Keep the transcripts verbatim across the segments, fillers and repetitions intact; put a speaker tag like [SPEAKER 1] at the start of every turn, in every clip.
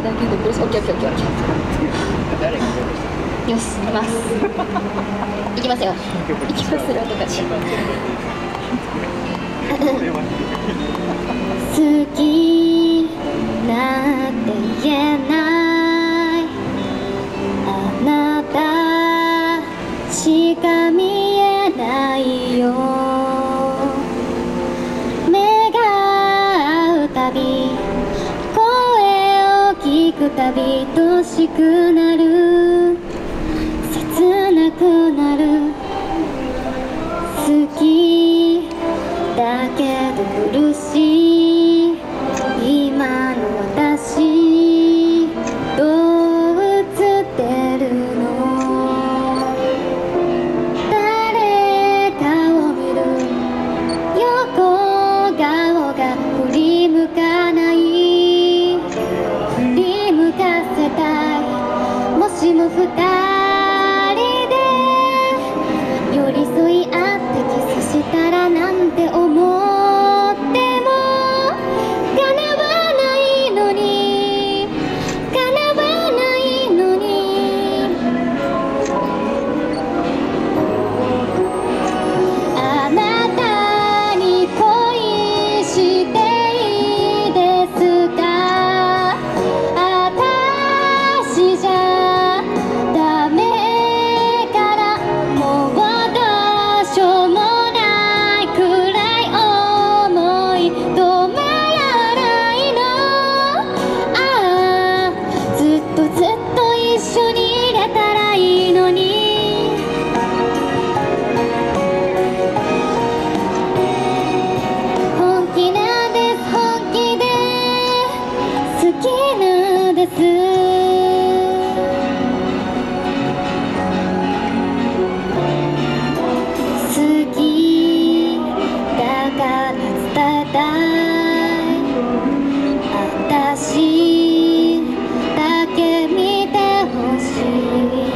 [SPEAKER 1] だけで苦しい。オッケーオッケーオッケーオッケー。よし、行きます。行きますよ。行きますよとかして。好きなんて言えない。あなたしか見えないよ。目が合うたび、声を聞くたび愛しくなる、切なくなる。好きだけど苦しい今の私、どう映ってるの。誰かを見る横顔が振り向かない、振り向かせたい。もしも二人で寄り添い合ってキスしたらなんて思っても叶わないのに、叶わないのに。あなたに恋していいですか。私じゃダメからもうどうしようもないくらい思い止まらないの。ああずっとずっと一緒にいれたらいいのに。本気なんです、本気で好きなんです。好きだから伝えたい。私だけ見てほしい。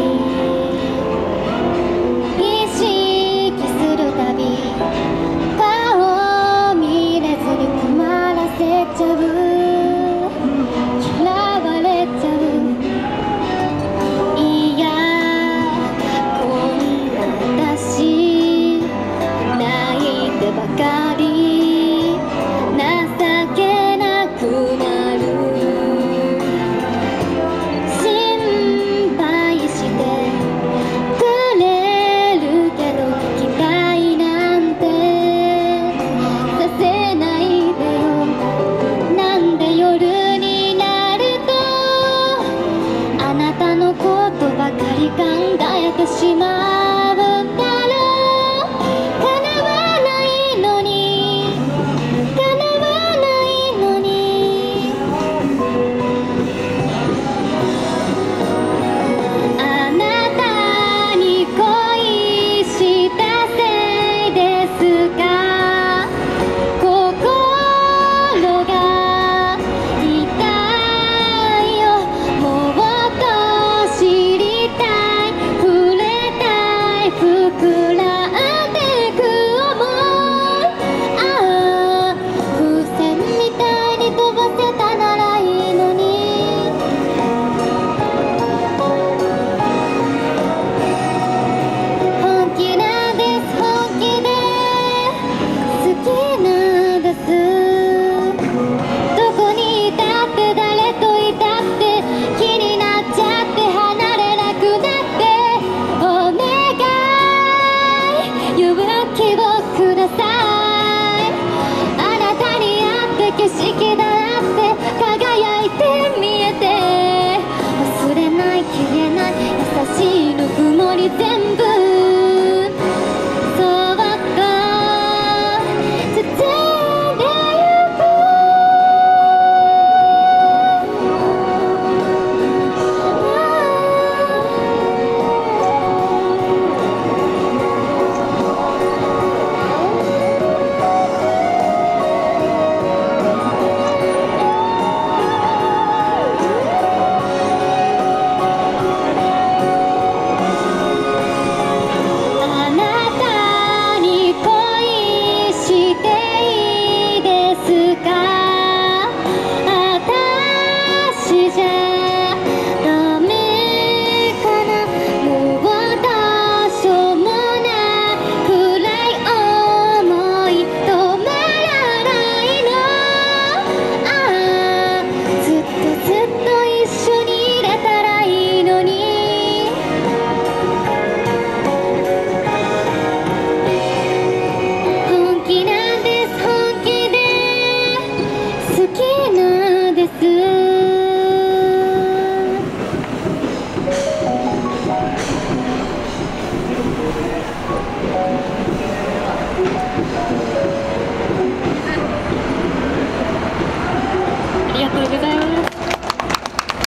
[SPEAKER 1] 意識するたび顔を見れずに困らせちゃう、嫌われちゃう。いやこんな私泣いてばかり情けなくなる。心配してくれるけど嫌いなんてさせないでよ。なんで夜になるとあなたのことばかり考えてしまう